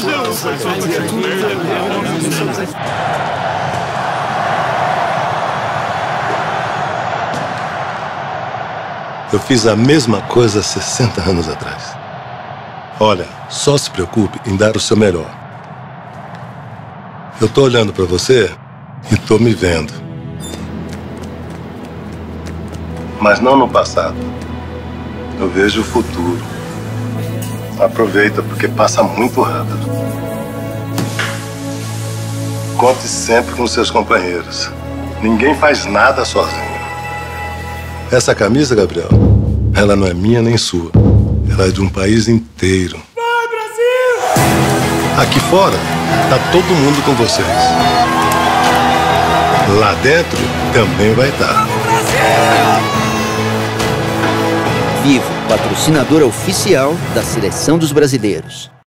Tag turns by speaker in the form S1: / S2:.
S1: Eu fiz a mesma coisa 60 anos atrás. Olha, só se preocupe em dar o seu melhor. Eu tô olhando pra você e tô me vendo. Mas não no passado. Eu vejo o futuro. Aproveita, porque passa muito rápido. Conte sempre com seus companheiros. Ninguém faz nada sozinho. Essa camisa, Gabriel, ela não é minha nem sua. Ela é de um país inteiro.
S2: Vai, Brasil!
S1: Aqui fora, tá todo mundo com vocês. Lá dentro, também vai estar.
S3: Vivo, patrocinadora oficial da Seleção dos Brasileiros.